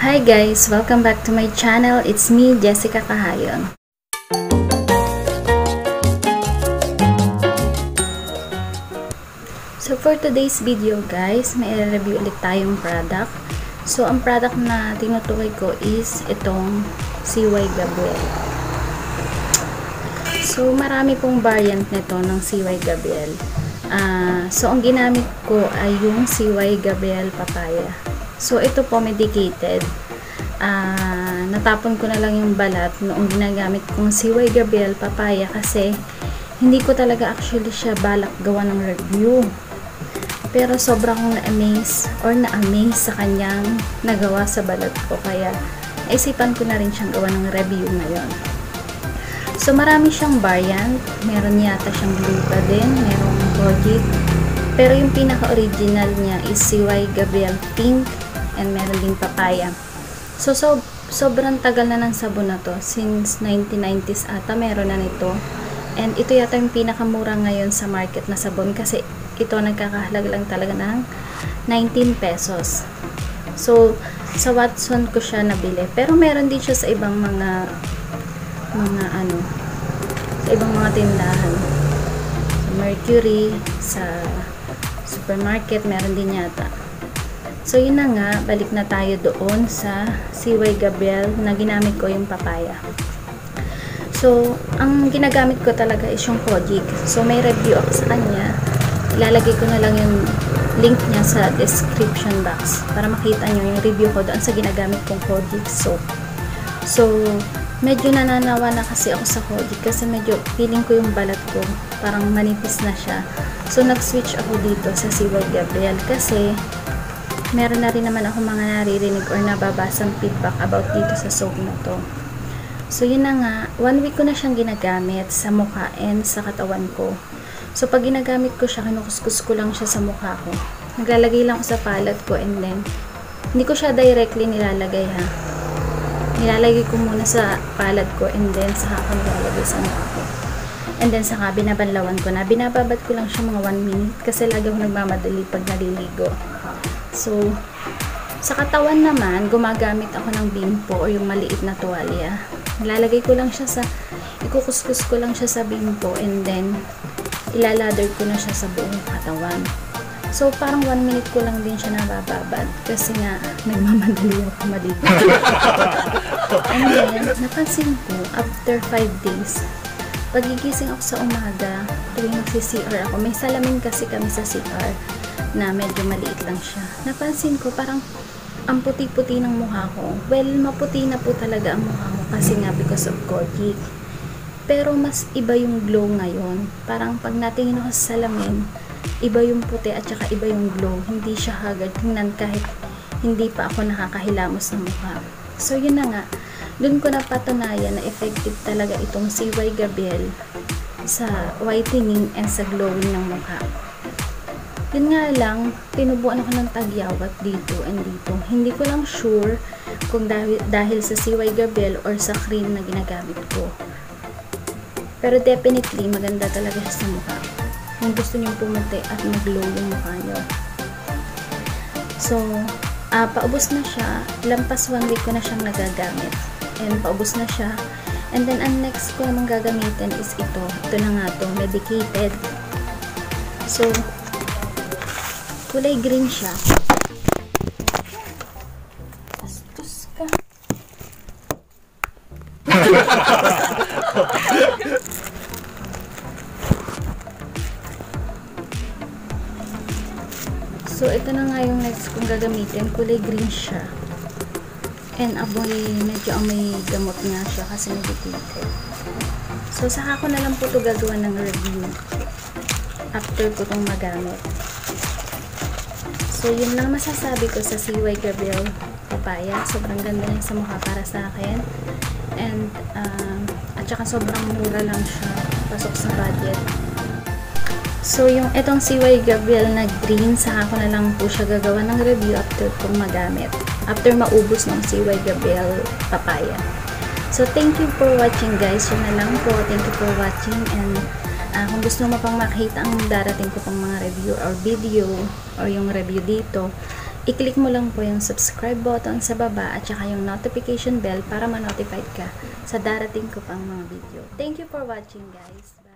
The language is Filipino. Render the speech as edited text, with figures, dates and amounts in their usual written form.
Hi guys! Welcome back to my channel. It's me, Jessica Kahayon. So for today's video guys, may review ulit tayong product. So ang product na tinutukoy ko is itong CY Gabriel. So marami pong variant nito ng CY Gabriel. So ang ginamit ko ay yung CY Gabriel Papaya. So ito po medicated. Natapon ko na lang yung balat noong ginagamit kong CY Gabriel Papaya kasi hindi ko talaga actually siya balak gawa ng review. Pero sobrang akong na-amaze sa kanyang nagawa sa balat ko, kaya naisipan ko na rin siyang gawa ng review ngayon. So marami siyang variant, meron yata siyang Gluta din, merong Kojic, pero yung pinaka-original niya is CY Gabriel Pink and meron din Papaya. So sobrang tagal na ng sabon na to, since 1990s ata meron na nito, and ito yata yung pinakamura ngayon sa market na sabon kasi ito nagkakahalaga lang talaga ng 19 pesos. So sa Watson ko siya nabili, pero meron din siya sa ibang mga sa ibang mga tindahan, sa Mercury, sa supermarket meron din yata. So yun na nga, balik na tayo doon sa CY Gabriel na ginamit ko yung Papaya. So ang ginagamit ko talaga is yung Kojic. So may review ako sa kanya, ilalagay ko na lang yung link niya sa description box para makita nyo yung review ko doon sa ginagamit kong Kojic soap. So medyo nananawa na kasi ako sa Kojic kasi medyo feeling ko yung balat ko parang manipis na siya. So nag-switch ako dito sa CY Gabriel kasi meron na rin naman ako mga naririnig or nababasang feedback about dito sa soap na to. So yun na nga, 1 week ko na siyang ginagamit sa mukha and sa katawan ko. So pag ginagamit ko siya, kinukuskus ko lang siya sa mukha ko. Naglalagay lang ko sa palad ko and then hindi ko siya directly nilalagay ha. Nilalagay ko muna sa palad ko and then saka ako nilalagay sa mukha ko. And then saka binabanlawan ko na. Binababad ko lang siya mga 1 minute kasi lagi ako nagmamadali pag naliligo. So sa katawan naman, gumagamit ako ng bimpo o yung maliit na tuwalya. Nilalagay ko lang siya sa, ikukuskus ko lang siya sa bimpo and then ilalather ko na siya sa buong katawan. So parang 1 minute ko lang din siya nabababad kasi nga nagmamadali ako maligo. And then napansin ko after 5 days, pagigising ako sa umaga, tuwing magsi-CR ako, may salamin kasi kami sa CR na medyo maliit lang siya. Napansin ko parang ang puti-puti ng mukha ko. Well, maputi na po talaga ang mukha ko kasi nga because of Kojic. Pero mas iba yung glow ngayon. Parang pag natingin ako sa salamin, iba yung puti at saka iba yung glow. Hindi siya hagad tingnan kahit hindi pa ako nakakahilamos ng mukha. So yun na nga, dun ko napatunayan na effective talaga itong CY Gabriel sa whitening and sa glowing ng mukha. Yun nga lang, tinubuan ako ng tagyawat dito and dito. Hindi ko lang sure kung dahil sa CY Gabriel or sa cream na ginagamit ko. Pero definitely, maganda talaga siya sa mukha. Kung gusto nyo pumuti at mag-glow yung mukha nyo. So, paubos na siya. Lampas 1 week ko na siyang nagagamit. And paubos na siya. And then, ang next ko namang gagamitin is ito. Ito na nga to, medicated. So, kulay green siya. Bastos ka. So, ito na nga yung next kong gagamitin. Kulay green siya. And medyo amoy gamot nga siya kasi medicated. So, saka ko na lang po ito gagawa ng review after ko itong magamit. So, yun lang masasabi ko sa CY Gabriel Papaya. Sobrang ganda niya sa mukha para sa akin. And, at saka sobrang mura lang siya. Pasok sa budget. So, yung itong CY Gabriel na green, saka ko na lang po siya gagawa ng review after kong magamit. After maubos ng CY Gabriel Papaya. So, thank you for watching guys. Yun na lang po. Thank you for watching and kung gusto mo pang makita ang darating ko pang mga review or video or yung review dito, i-click mo lang po yung subscribe button sa baba at saka yung notification bell para ma-notify ka sa darating ko pang mga video. Thank you for watching, guys. Bye.